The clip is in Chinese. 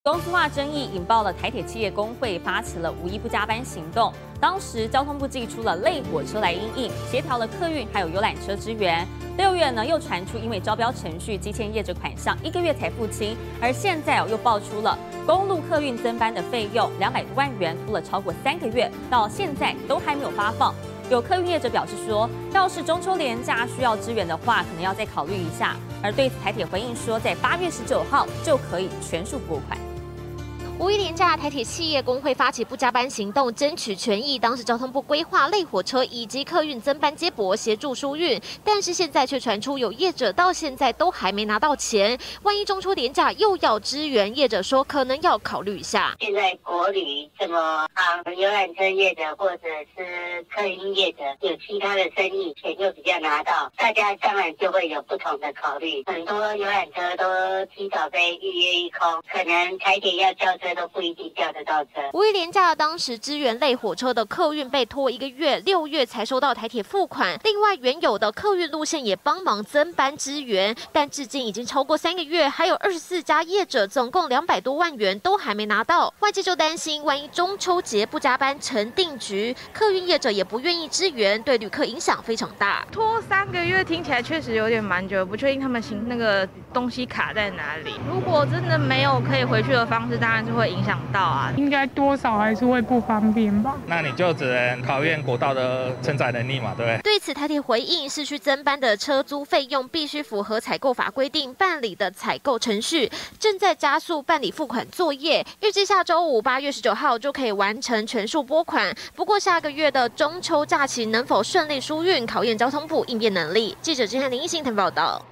公司化争议引爆了台铁企业工会发起了5·1不加班行动。当时交通部寄出了类火车来因应，协调了客运还有游览车支援。6月呢又传出因为招标程序积欠业者款项1个月才付清，而现在又爆出了公路客运增班的费用200多万元拖了超过3个月，到现在都还没有发放。有客运业者表示说，要是中秋连假需要支援的话，可能要再考虑一下。而对此台铁回应说，在8月19号就可以全数拨款。 5·1连假，台铁企业工会发起不加班行动，争取权益。当时交通部规划类火车以及客运增班接驳，协助疏运，但是现在却传出有业者到现在都还没拿到钱。万一中秋连假又要支援，业者说可能要考虑一下。 现在国旅什么游览车业者或者是客运业者有其他的生意，钱就比较拿到，大家当然就会有不同的考虑。很多游览车都提早被预约一空，可能台铁要叫车都不一定叫得到车。 5·1连假当时支援类火车的客运被拖1个月，6月才收到台铁付款。另外原有的客运路线也帮忙增班支援，但至今已经超过3个月，还有24家业者，总共200多万元都还没拿到。外界就担心，万一中秋节不加班成定局，客运业者也不愿意支援，对旅客影响非常大。 拖3个月听起来确实有点蛮久，不确定他们那个东西卡在哪里。如果真的没有可以回去的方式，当然是会影响到啊， 应该多少还是会不方便吧？ 那你就只能考验国道的承载能力嘛，对不对？ 对此，台铁回应，市区增班的车租费用必须符合采购法规定办理的采购程序，正在加速办理付款作业，预计下周5，8月19号就可以完成全数拨款。不过下个月的中秋假期能否顺利疏运，考验交通部应变能力。记者林奕兴报道。